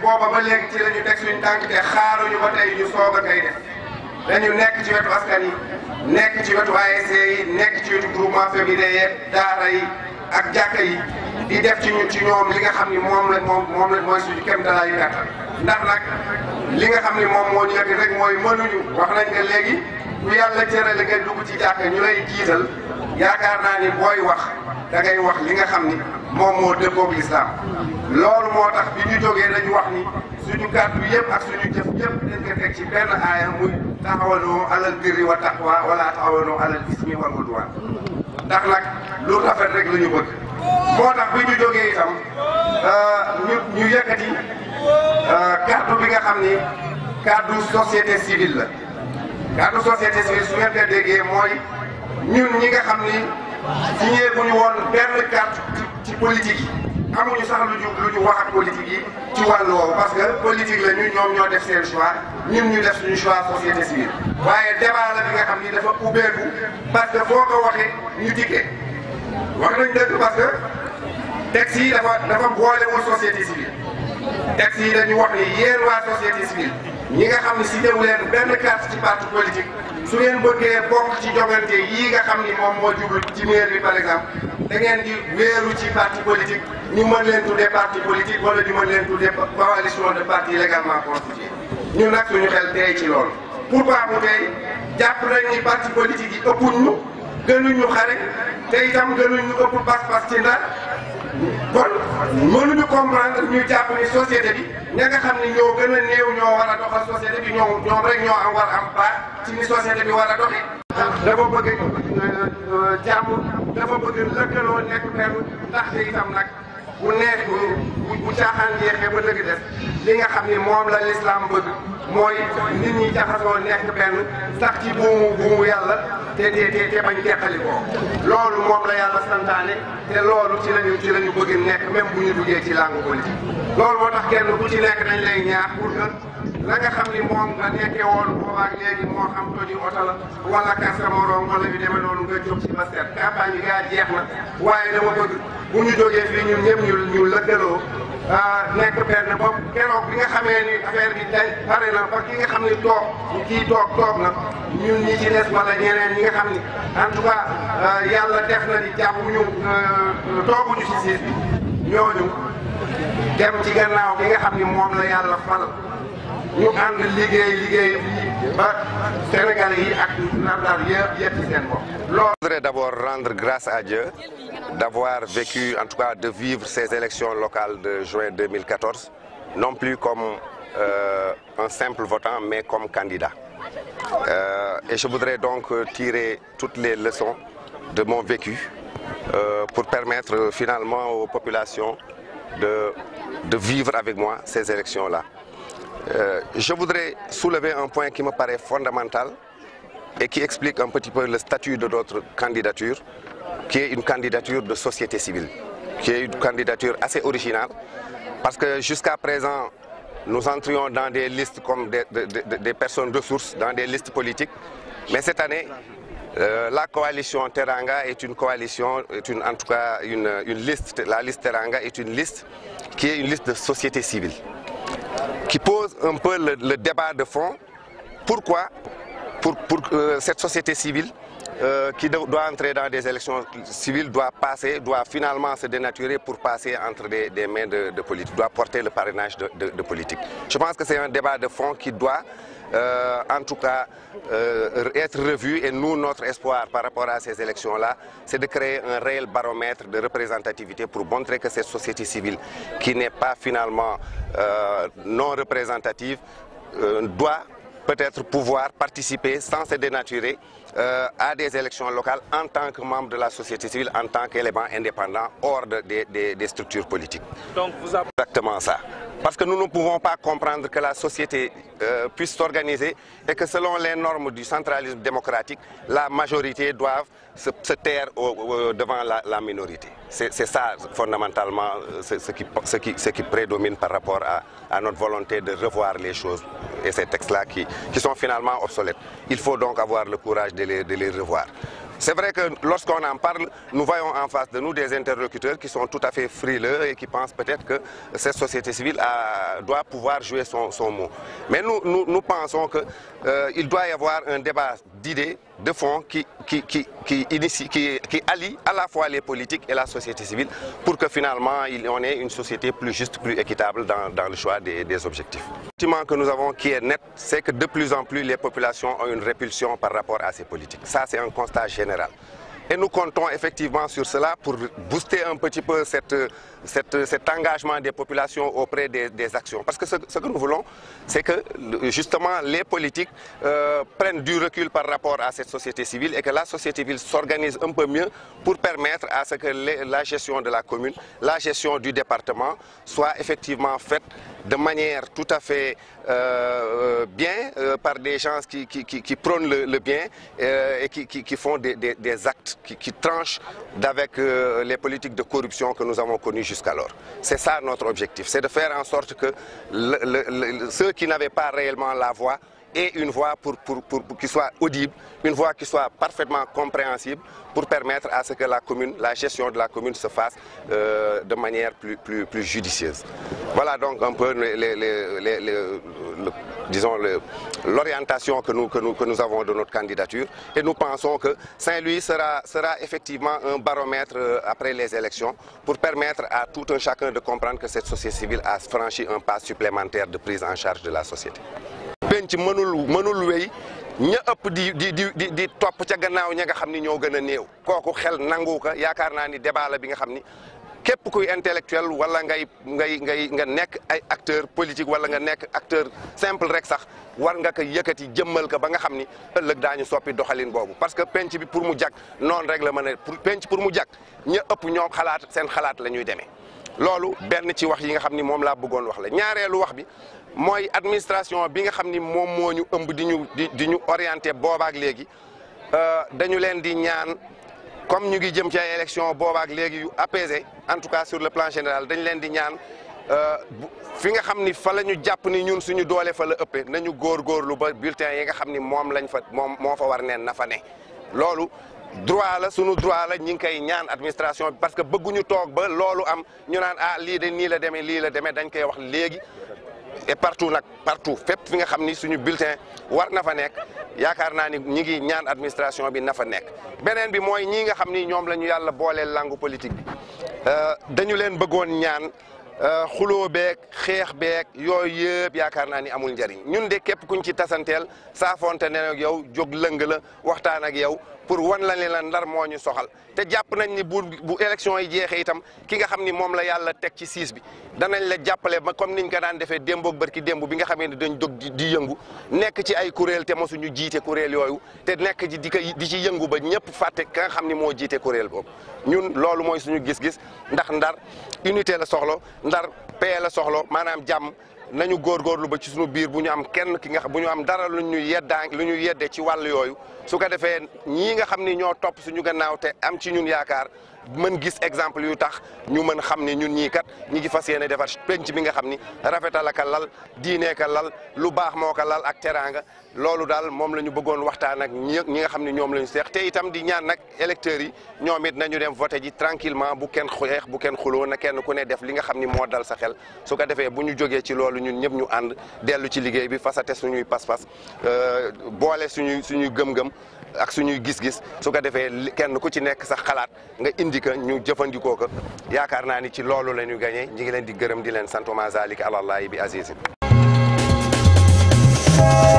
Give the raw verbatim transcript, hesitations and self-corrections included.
booba ba léegi ci la ñu teg suñu tànk te xaaruñu ba tey ñu soog a koy def dañu nekk ci wetu askan yi nekk ci wetu A S C yi nekk ci wetu groupement féminin yi daara yi ak jàkka yi di def ci ñu ci ñoom li nga xam ni moom la moom moom la mooy suñu kem dalaayu gàttal ndax nag li nga xam ni moom moo ñu yëg rek mooy mënuñu wax nañ nga léegi bu yàlla cërale nga dugg ci jàkka ñu lay jiital yaakaar naa ni booy wax da ngay wax li nga xam ni moom moo dëppoog lislaam loolu moo tax bi ñu jógee dañu wax ni suñu kàddu yëpp ak suñu jëf yëpp dañ ko teg ci benn aaya muy taxawanoo alal birri wa taqwa wala taxawanoo alal ismi wal udwan ndax nag lu rafet rek la ñu bëgg moo tax bi ñu jógee itam ñu ñu yëkkati kàddu bi nga xam ni kàddu société civile la kàddu société civile su ngeen ko déggee mooy ñun ñi nga xam ni signé bu ñu woon benn carte ci politique yi amuñu sax lu ñu lu ñu wax ak politique yi ci wàllu woowu parce que politique la ñu ñoom ñoo def seen choix ñun ñu def suñu choix société civile waaye débat la bi nga xam ni dafa ubbeeku parce que foo ko waxee ñu dikkee wax nañ dëgg parce que texte yi dafa dafa boolewul société civile texte yi dañu wax ni yéen waa société civile ñi nga xam ne si teewu leen benn carte ci parti politique su ngeen bëggee bokk ci jogante yii nga xam ni moom moo jublu ci maire bi par exemple da ngeen di wéeru ci parti politique ñu mën leen tuddee parti politique wala ñu mën leen tuddee coalition de partis légalement constitués ñun nag suñu xel tey ci loolu. pourquoi mu tey jàpp nañ ni parti politique yi ëppuñ ñu gënuñ ñu xare te itam gënuñ ñu ëpp pas-pas ci ndar kon mënuñu comprendre ñu jàpp ni société bi ña nga xam ni ñoo gën a néew ñoo war a doxal société bi ñoom ñoom rek ñoo am war am part ci ni société bi war a doxee. dafa bëgg jàmm dafa bëgg lëkkaloo nekk benn ndaxte itam nag bu neex bu bu caaxaan jeexee ba dëgg def li nga xam ni moom la l'islam bëgg mooy nit ñi jaxasoo nekk benn sax ci buumu buumu yàlla te te te te bañ teqali ko loolu moom la yàlla santaane te loolu ci lañu ci lañu bëgg nekk même bu ñu duggee ci langue politique loolu moo tax kenn ku ci nekk dañ lay ñaax pour que la nga xam ni moom nga nekkee woon boobaak léegi moo xam toji oto la wala kasa morom wala yu demee noonu nga jóg ci basket campagne bi gaa jeex na waaye dama bëgg bu ñu jógee fii ñun ñëpp ñu ñu lëkkaloo nekk benn bopp keroog bi nga xamee ni affaire bi day pare na ba ki nga xam ni toog kii toog toog na ñun ñi ci des wala ñeneen ñi nga xam ni en tout cas yàlla def na ni jàpp ñu tooguñu ci siis bi ñooñu dem ci gannaaw bi nga xam ni moom la yàlla fal ñu ànd liggéey liggéey ba Sénégalais yi ak Ndar yëpp yëpp ci seen bopp. Je voudrais d'abord rendre grâce à Dieu d'avoir vécu, en tout cas de vivre ces élections locales de juin deux mille quatorze, non plus comme euh, un simple votant, mais comme candidat. Euh, et je voudrais donc tirer toutes les leçons de mon vécu euh, pour permettre finalement aux populations de, de vivre avec moi ces élections-là. Euh, je voudrais soulever un point qui me paraît fondamental et qui explique un petit peu le statut de notre candidature, qui est une candidature de société civile, qui est une candidature assez originale, parce que jusqu'à présent, nous entrions dans des listes comme des, des, des personnes ressources, dans des listes politiques, mais cette année, euh, la coalition Teranga est une coalition, est une, en tout cas une, une liste, la liste Teranga est une liste qui est une liste de société civile, qui pose un peu le, le débat de fond. Pourquoi pour, pour euh, cette société civile euh, qui do, doit entrer dans des élections civiles doit passer, doit finalement se dénaturer pour passer entre des, des mains de, de politique, doit porter le parrainage de, de, de politique. Je pense que c'est un débat de fond qui doit euh, en tout cas euh, être revu, et nous, notre espoir par rapport à ces élections-là, c'est de créer un réel baromètre de représentativité pour montrer que cette société civile, qui n'est pas finalement euh, non représentative, euh, doit peut-être pouvoir participer sans se dénaturer euh, à des élections locales en tant que membre de la société civile, en tant qu'élément indépendant hors de, de, de, des structures politiques. Donc vous avez... Exactement ça. Parce que nous ne pouvons pas comprendre que la société euh, puisse s'organiser et que selon les normes du centralisme démocratique, la majorité doive se, se taire au, au, devant la, la minorité. C'est ça fondamentalement ce, ce, qui, ce, qui, ce qui prédomine par rapport à, à notre volonté de revoir les choses et ces textes-là qui, qui sont finalement obsolètes. Il faut donc avoir le courage de les, de les revoir. C'est vrai que lorsqu'on en parle, nous voyons en face de nous des interlocuteurs qui sont tout à fait frileux et qui pensent peut-être que cette société civile a, doit pouvoir jouer son, son mot. Mais nous, nous, nous pensons qu'il euh, doit y avoir un débat d'idées, de fond, qui, qui, qui, qui, initie, qui, qui allie à la fois les politiques et la société civile pour que finalement on ait une société plus juste, plus équitable dans, dans le choix des, des objectifs. Le sentiment que nous avons qui est net, c'est que de plus en plus les populations ont une répulsion par rapport à ces politiques. Ça, c'est un constat général. Et nous comptons effectivement sur cela pour booster un petit peu cette, cette, cet engagement des populations auprès des, des actions. Parce que ce, ce que nous voulons, c'est que justement les politiques euh, prennent du recul par rapport à cette société civile et que la société civile s'organise un peu mieux pour permettre à ce que les, la gestion de la commune, la gestion du département soit effectivement faite de manière tout à fait euh, bien euh, par des gens qui, qui, qui, qui prônent le, le bien euh, et qui, qui, qui font des, des, des actes qui, qui tranchent d'avec euh, les politiques de corruption que nous avons connues jusqu'alors. C'est ça notre objectif, c'est de faire en sorte que le, le, le, ceux qui n'avaient pas réellement la voix aient une voix pour, pour, pour, pour qui soit audible, une voix qui soit parfaitement compréhensible pour permettre à ce que la commune, la gestion de la commune se fasse euh, de manière plus, plus, plus judicieuse. Voilà donc un peu les, les, les, les, les, le, disons l'orientation que nous, que, nous, que nous avons de notre candidature et nous pensons que Saint-Louis sera, sera effectivement un baromètre après les élections pour permettre à tout un chacun de comprendre que cette société civile a franchi un pas supplémentaire de prise en charge de la société. penc mënul mënul wéy ña ëpp di di di di topp ca gannaaw ña nga xam ni ñoo gën a néew kooku xel nangu ko yaakaar naa ni débat la bi nga xam ni képp kuy intellectuel wala ngay ngay ngay nga nekk ay acteur politique wala nga nekk acteur simple rek sax war nga ko yëkkati jëmmal ko ba nga xam ni ëllëg daañu soppi doxalin boobu parce que penc bi pour mu jag noonu rek la mën a pour penc pour mu jag ña ëpp ñoom xalaat seen xalaat la ñuy demee loolu benn ci wax yi nga xam ni moom laa bëggoon wax la ñaareelu wax bi mooy administration bi nga xam ni moom moo ñu ëmb di ñu di di ñu orienté boobaak léegi dañu leen di ñaan comme ñu ngi jëm ci ay élection boobaak léegi yu apaisé en tout cas sur le plan général dañ leen di ñaan fi nga xam ni fa la ñu jàpp ni ñun suñu doole fa la ëppee nañu góorgóorlu ba bulletin yi nga xam ni moom lañ fa moom moo fa war neen na fa ne loolu droit la sunu droit la ñi ngi koy ñaan administration bi parce que bëgguñu toog ba loolu am ñu naan ah lii de nii la demee lii la demee dañ koy wax léegi et partout nag partout fépp fi nga xam ni suñu bulletin war na fa nekk yaakaar naa ni ñi ngi ñaan administration bi na fa nekk beneen bi mooy ñii nga xam ni ñoom la ñu yàlla booleel langue politique bi dañu leen bëggoon ñaan xuloo beeg xeex beeg yooyu yëpp yaakaar naa ni amul njariñ ñun de képp kuñ ci tasanteel saafonte ne ak yow jóg lëng la waxtaan ak yow pour wan la ne la Ndar moo ñu soxal te jàpp nañ ni bu bu élection yi jeexee itam ki nga xam ni moom la yàlla teg ci siis bi danañ la jàppale ba comme niñ ko daan defee démboog barki démb bi nga xamee ne dañ dog di yëngu nekk ci ay kuréel te mosuñu jiite kuréel yooyu te nekk ci di ko di ci yëngu ba ñëpp fàtte ka nga xam ni moo jiite kuréel boobu ñun loolu mooy suñu gis-gis ndax Ndar unité la soxla Ndar paix la soxla maanaam jàmm nañu góorgóorlu ba ci suñu biir bu ñu am kenn ki nga xam bu ñu am dara lu ñu yeddaa lu ñu yedde ci wàll yooyu su ko defee ñii nga xam ni ñoo topp suñu gannaaw te am ci ñun yaakaar mën gis exemple yu tax ñu mën xam ne ñun ñii kat ñi ngi fas yéene defar penc bi nga xam ni rafetal ka lal diine ka lal lu baax moo ka lal ak teraanga loolu daal moom la ñu bëggoon waxtaan ak ñi ñi nga xam ne ñoom la ñu seex te itam di ñaan nag électeurs yi ñoom it nañu dem voté ji tranquillement bu kenn xeex bu kenn xuloo na kenn ku ne def li nga xam ni moo dal sa xel su ko defee bu ñu jógee ci loolu ñun ñëpp ñu ànd dellu ci liggéey bi fasate suñuy pas-pas boole suñuy suñuy gëm-gëm ak suñuy gis-gis su ko defee kenn ku ci nekk sax xalaat nga indi ko ñu jëfandikoo ko yaakaar naa ni ci loolu la ñu gagné ñi ngi leen di gërëm di leen sant ma zalika alallahi bi azizin